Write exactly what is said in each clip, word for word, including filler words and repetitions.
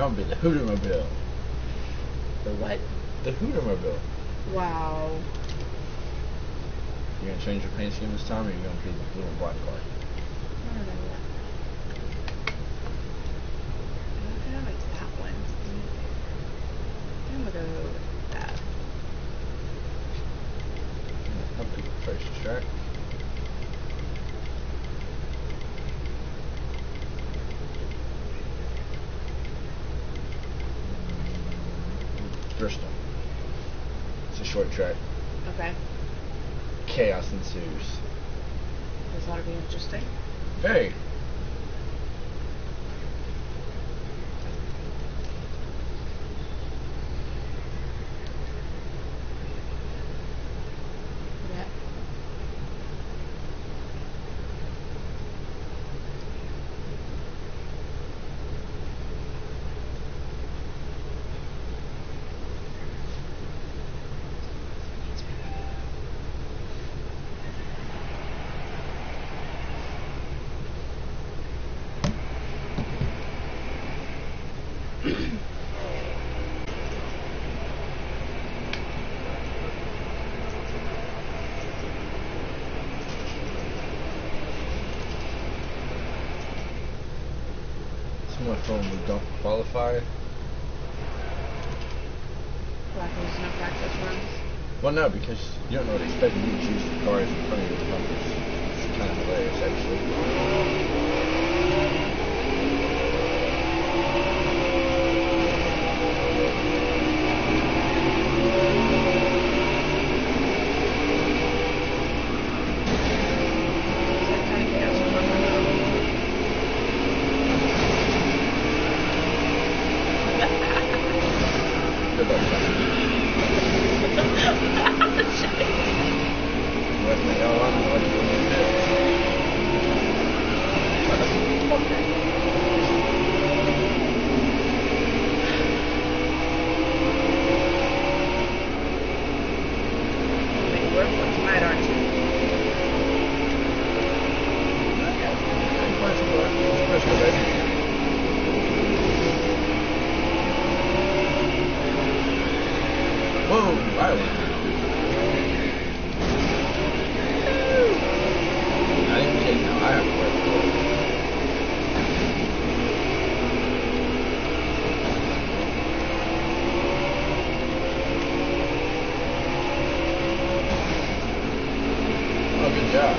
gonna be the Hootermobile. The what? The Hootermobile. Wow. You gonna change your paint scheme this time, or you gonna be the blue and black car? I don't know what. I don't like that one. I'm gonna go with that. I'll pick the first track. Bristol. It's a short track. Okay. Chaos ensues. This ought to be interesting. Very. Yeah. It's more fun when we don't qualify. Like there's no practice runs. Well, no, because you don't know what to expect when you choose the cars in front of you with numbers. It's kind of hilarious, actually. Good luck, son. What the hell? I don't know what you're going to do. Okay. Wait, we're for tonight, aren't you? Let's go, baby. Whoa, Riley. I didn't take no, I have to work for it. Oh, good job.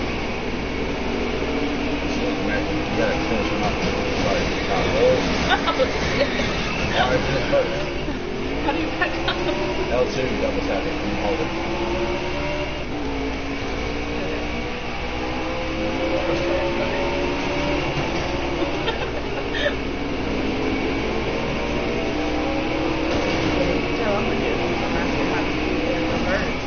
You gotta finish him up. Sorry, not really. Alright, finish first. How do you back up? L two double tap it and hold it. So I'm gonna do it. I'm asking how to do it reverse.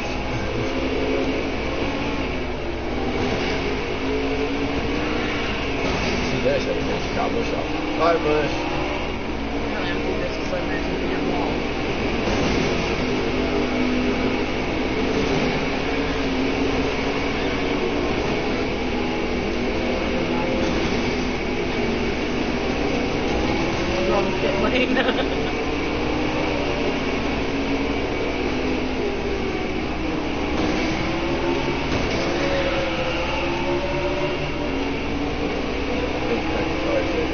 See, there's everything. Scott Bush off. Bye, Bush. Apparently I'm doing this to slow my T V down wall. Wrong pit lane. Big pack of cars there.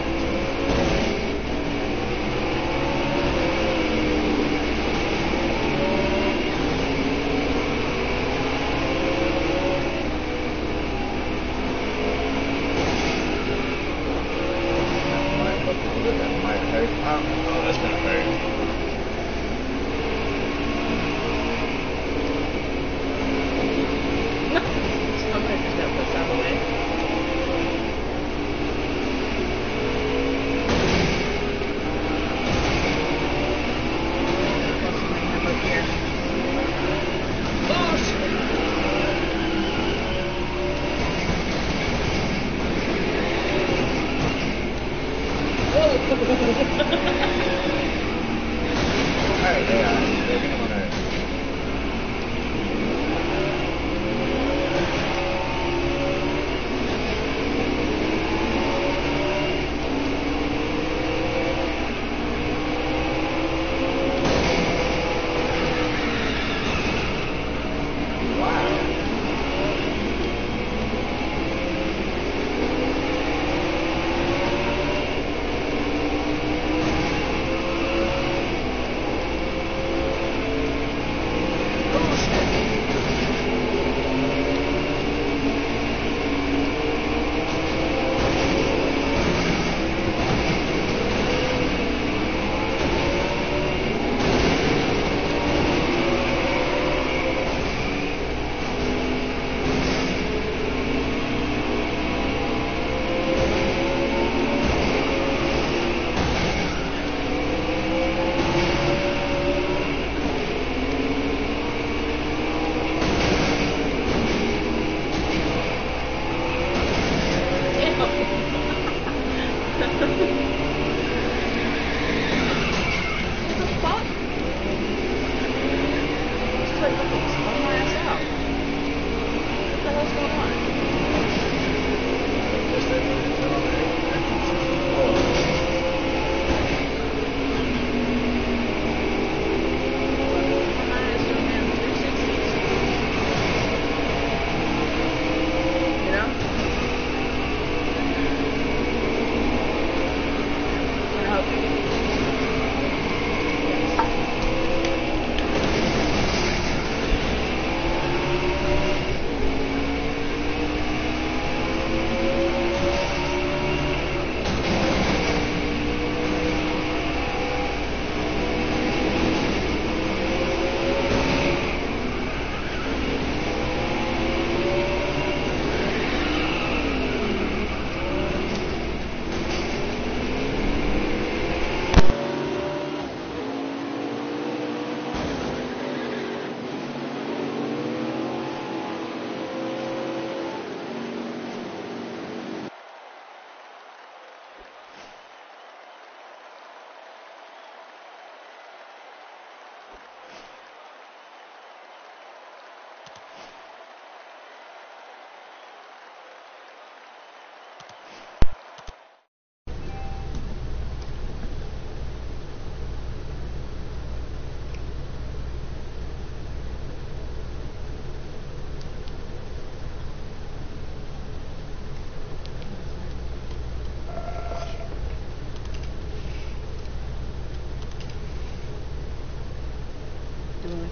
Might look a little bit, that might hurt. Oh, oh, that's gonna hurt. Somebody just got pushed out of the way. Plus, you may have up here. Oh, shit. Alright, they are. They're gonna wanna.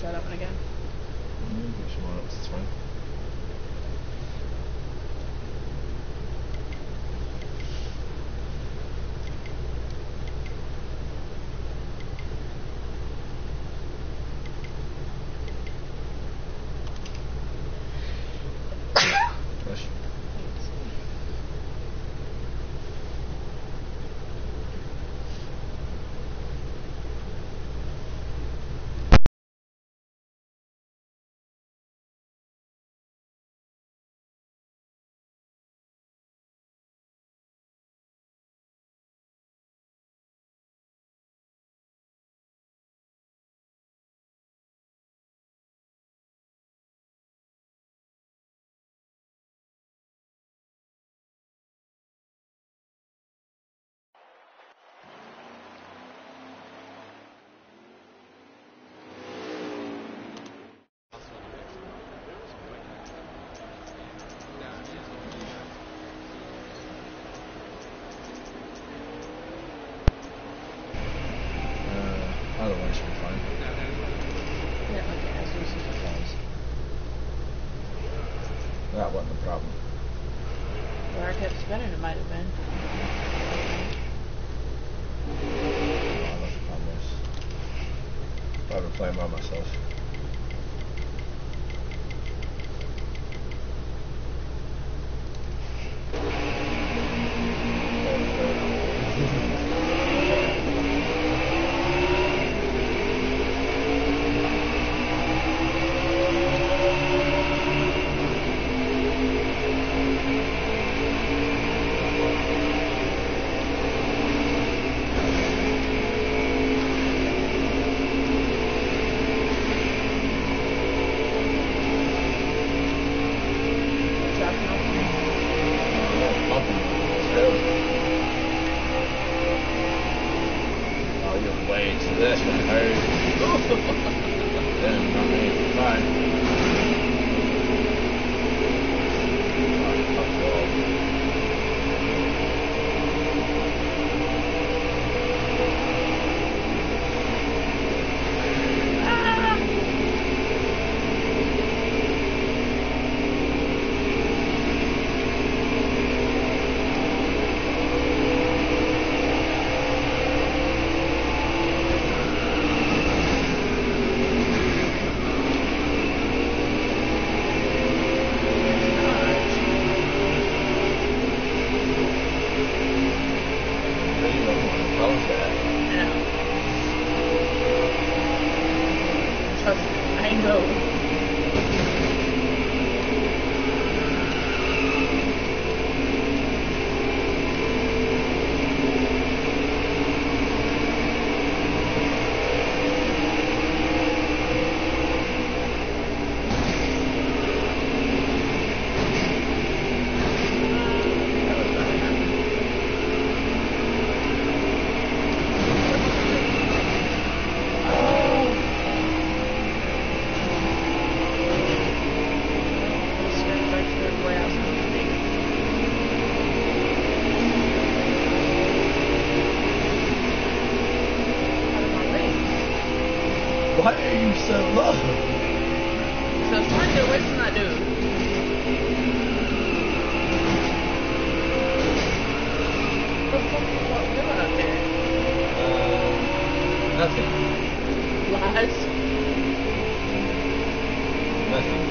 try that one again. Mm, if you want, it's fine. Push. Otherwise, you'll be fine. Yeah, okay, as soon as it falls. That wasn't the problem. Where I kept spinning, it might have been. Oh, that's the problem is. I've been playing by myself. This one hurt. Then I mean, fine. Why are you so low? So it's trying to get away from that dude. What the fuck are you doing up there? Uh, nothing. Lies. Nothing.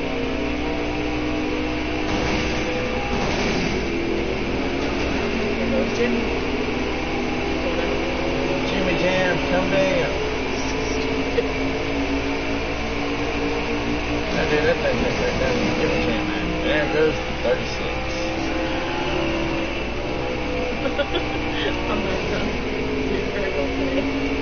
There goes Jimmy. Jimmy Jam, come down. That dude, that thing right there doesn't give a shit, man. There goes thirty-six. I'm not done. You're very well played.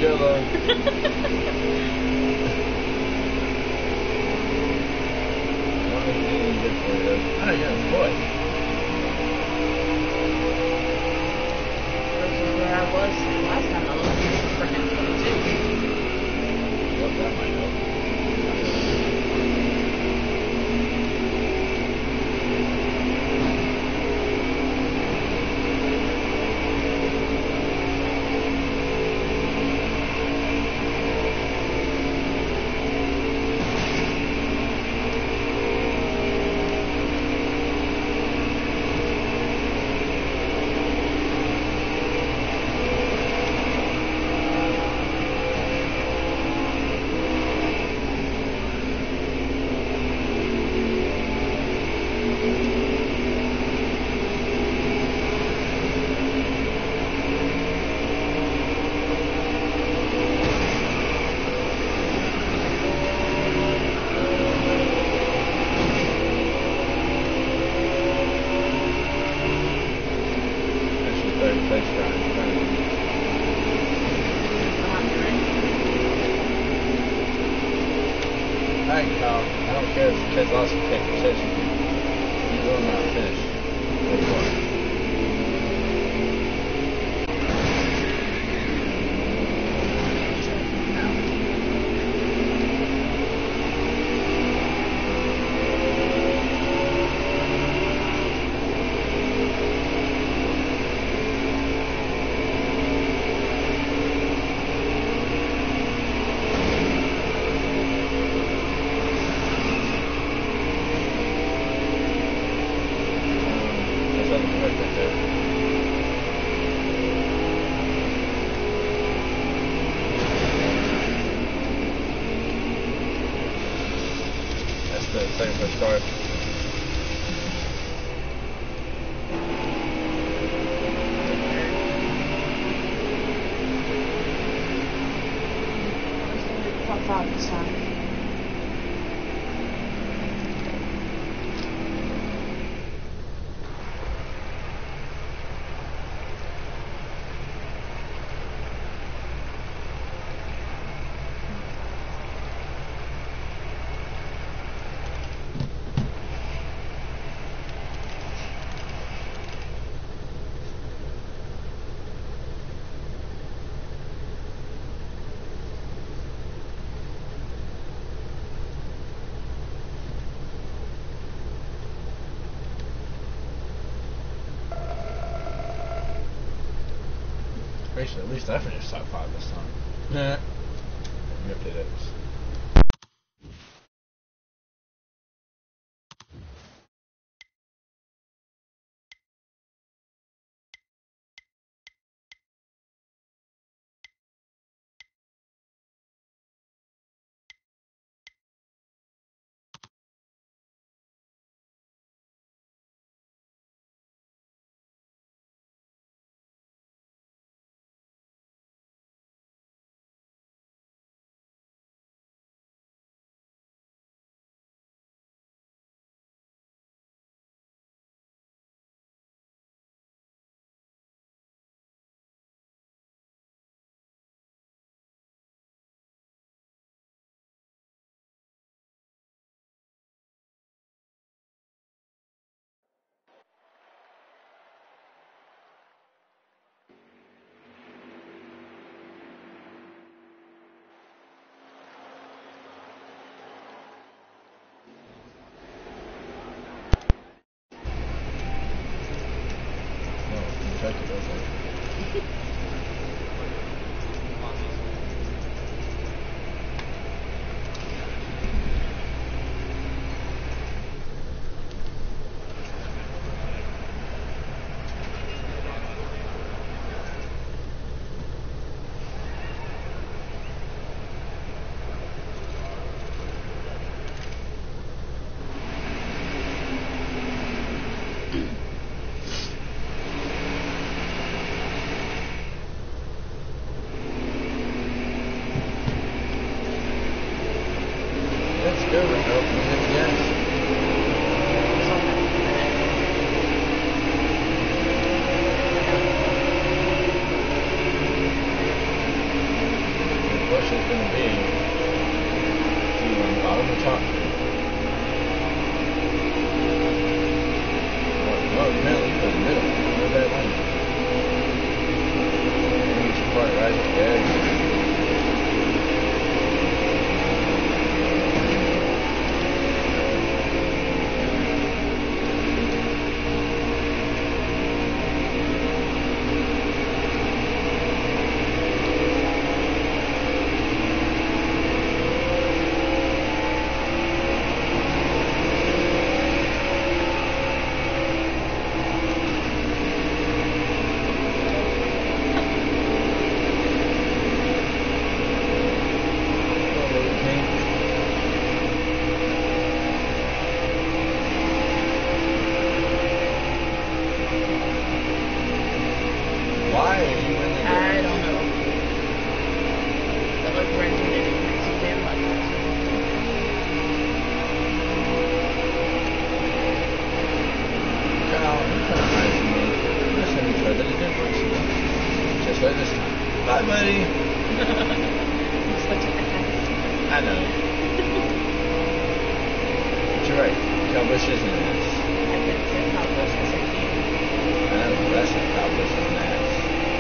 Jello. What is anything good for you? Oh, yeah, boy. Versus where I was last time I looked for him twenty-two. What that might help. Catch lots of catch catch. You will not finish. Where you are. The second push start. Top five this time. At least I finished top five this time. Nah. Ripped it up. way this time. Bye, buddy. Such a ass. I know. But you're right. Kyle Busch is an ass. I didn't say Kyle Busch, I said you. I know, that's not Kyle Busch is an ass.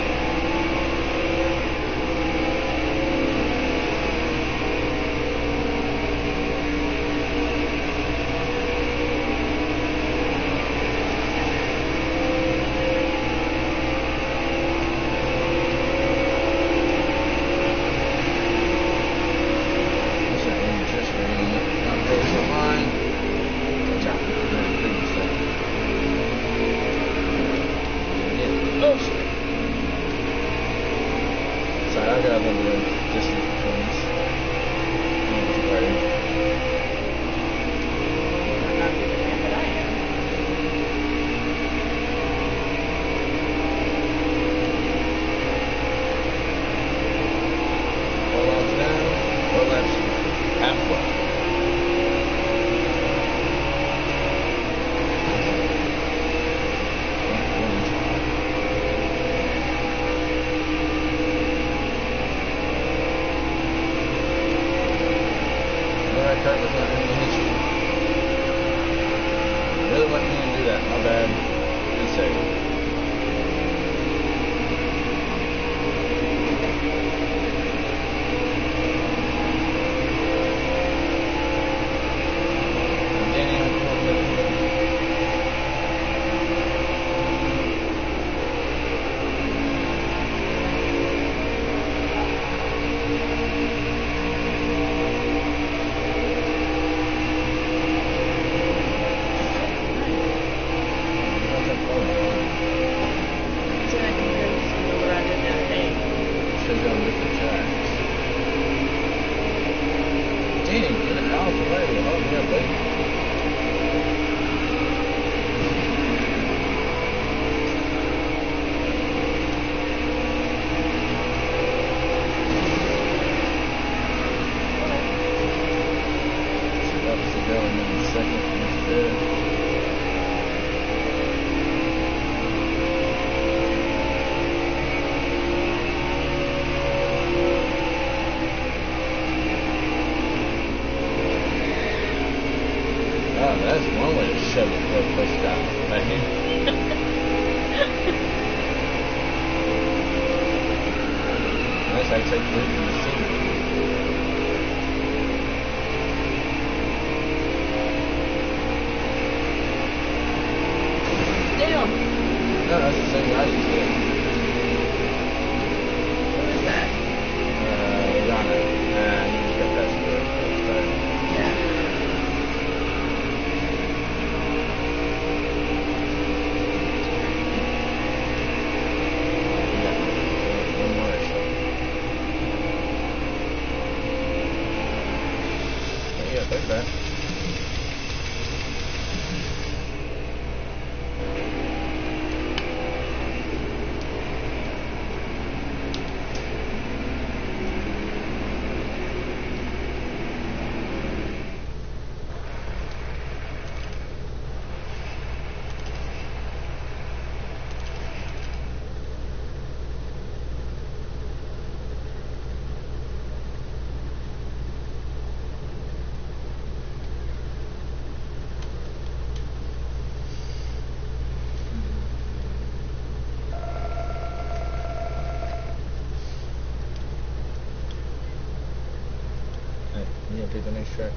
The next track.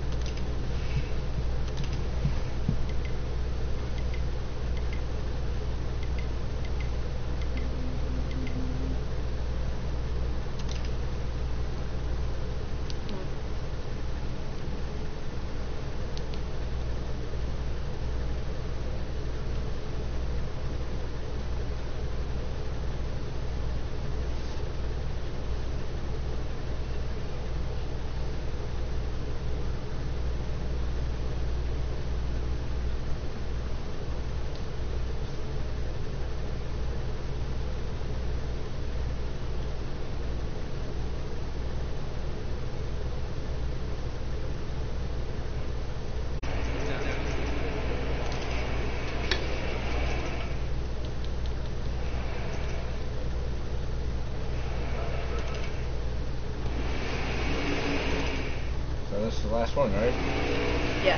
last one, right? Yeah.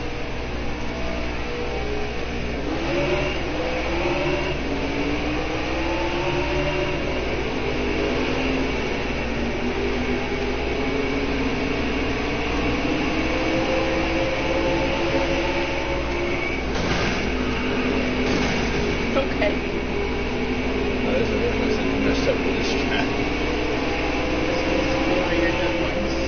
Okay. Oh, there's a difference in the messed up with this track. One of your good ones.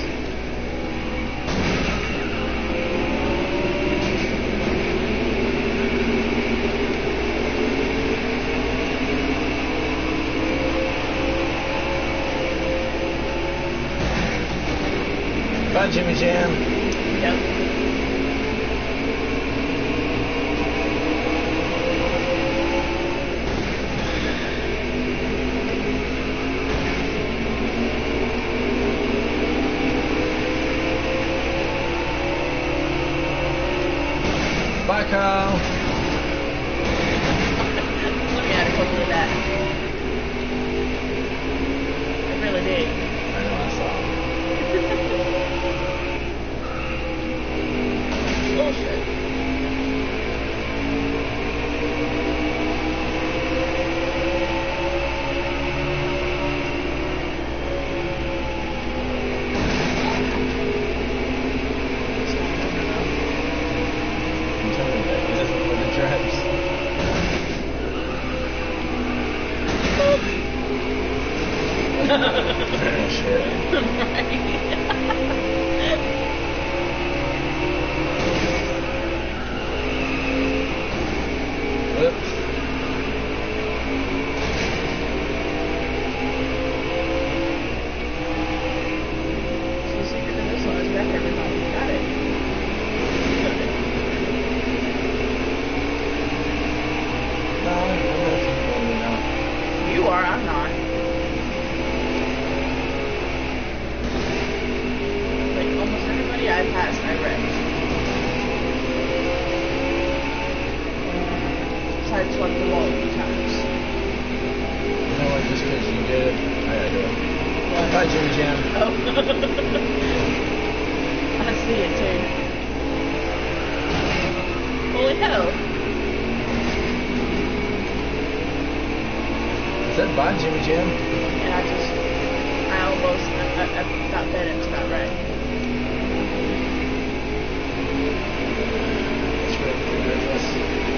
Bye, Jimmy Jam. Yep. Bye, Carl. Look at it, look at that. I really did. I know, I saw him. Bullshit. I'm telling you that. He doesn't know the drives. Oh, shit. Whoops. So the secret to this one is back everybody. Got it. No, I'm gonna keep going now. You are, I'm not. Like almost everybody I passed, I wrecked. Besides like the wall a few times. You know what? Just because you did it, I gotta do it. What? Bye, Jimmy Jam. Oh. I see it too. Holy hell. Is that bye, Jimmy Jam? And I just, I almost, I, I, I got fed into that wreck. That's right. That's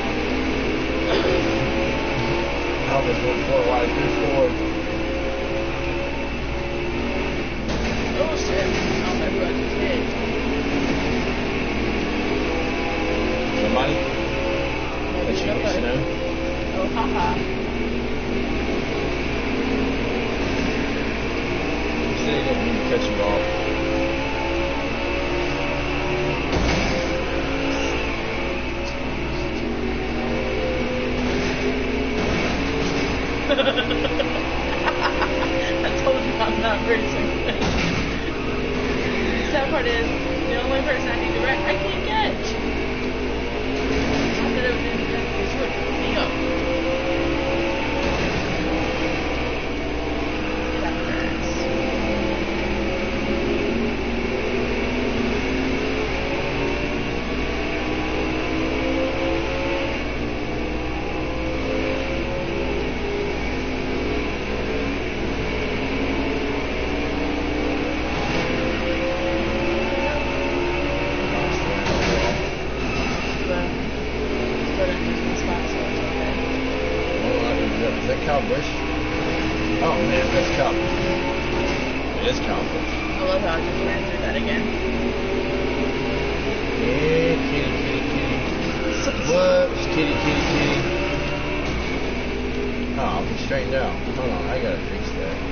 Alva's going four wide through four. Oh shit. I don't know who I just hit. Somebody? Maybe That you used nobody. to know? Oh, haha. You said he didn't mean to cut you off. I told you I'm not racing. Sad part is, the only person I need to wreck, I can't catch. Not that it was in because you were picking me up. That hurts. But, but it just was fine, so it's okay. Oh, I can do that. Is that Kyle Busch? Oh, man, that's Kyle. It is Kyle Busch. I love how I just ran through that again. Yeah, kitty, kitty, kitty. Whoops, kitty, kitty, kitty. Oh, I'm straightened out. Hold on, I gotta fix that.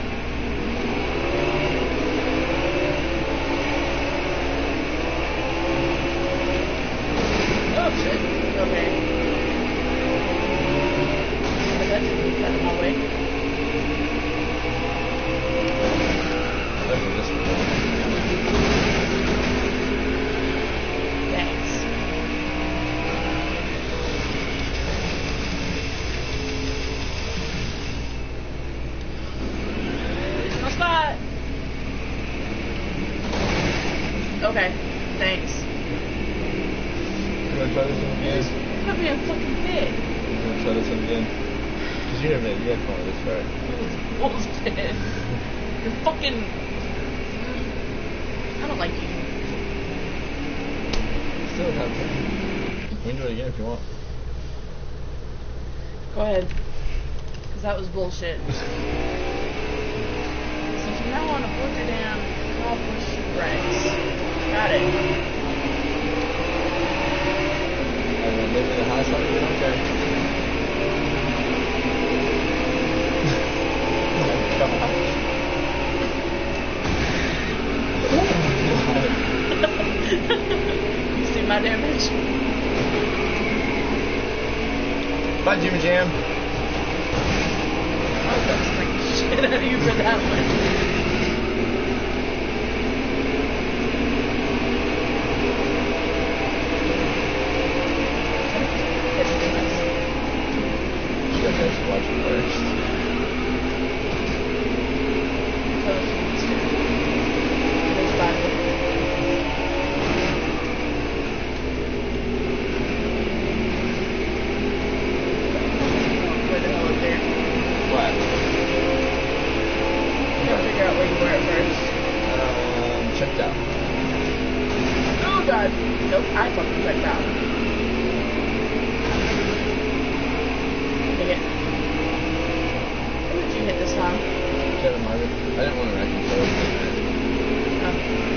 Oh shit. Okay. But that didn't get out of my way. Look at this one. Thanks. Okay, thanks. You wanna try this one again? Put me in a fucking fit. You wanna try this one again? Cause you haven't you had fun with this, right? Bullshit. You're fucking. I don't like you. Still have fun. We can do it again if you want. Go ahead. Cause that was bullshit. So from now on, avoid your damn accomplish Rex. Got it. And then maybe the high side again, okay. Oh my gosh. You see my damage? Bye, Jimmy Jam. I was about to smack the shit out of you for that one. You guys watch it first. What? Figure out where you were at first. Um, checked out. Oh god. Nope, I fucking checked out. Dang it. Who did you hit this time? Kevin Marvin. I didn't want to wreck him, so I was like, Oh.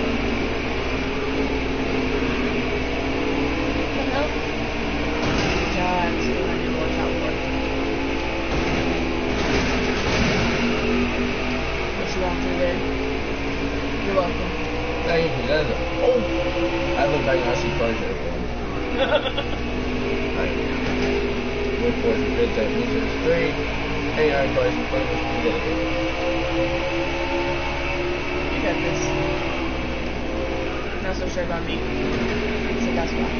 What the hell? God, that's what I need to watch out for. What you want through there? You're welcome. thank you, that is a, oh! I look like I see cars everyone. Alright. Look for the bid that means it's three. Hey, alright, cars in front of us. We get it. You got this. Not so sure about me. So that's why.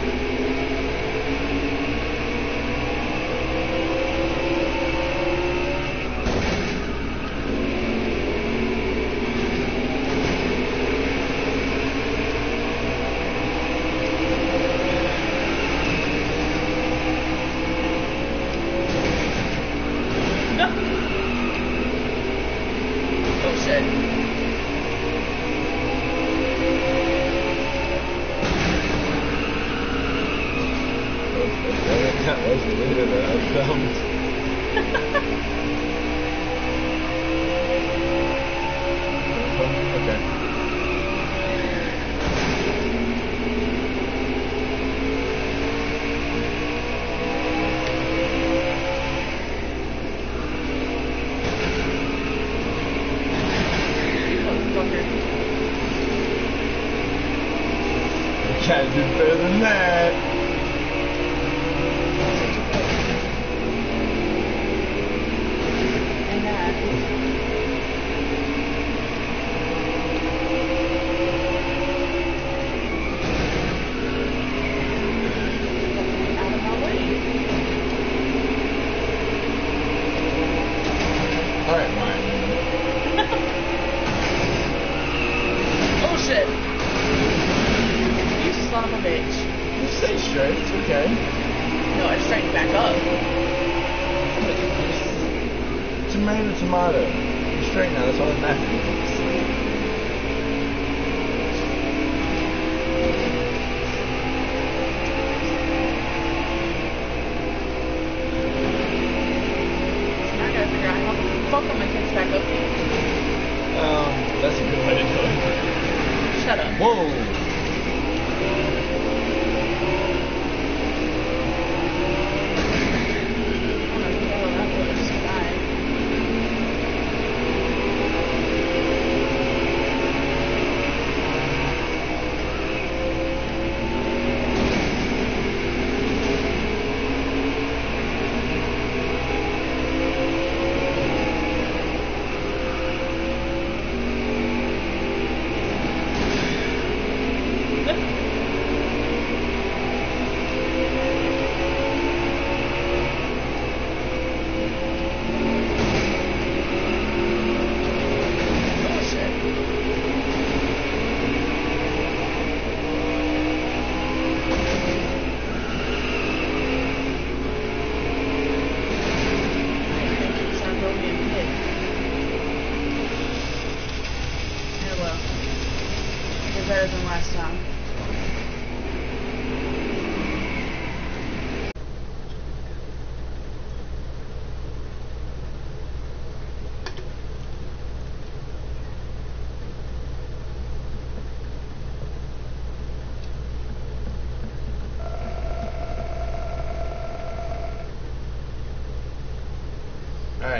Oh shit. That was weird, that I filmed. Okay. You can't do better than that. And that. Out of my way. Alright, Ryan. Oh shit. You son of a bitch. You stay straight, it's okay. No, I straightened back up. Tomato, tomato. You're straight now, that's all that matters. Now I gotta figure out how the fuck am I catch back up. Um, that's a good way to do it. Shut up. Whoa! I don't know who the hell that was. Bye.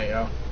you go.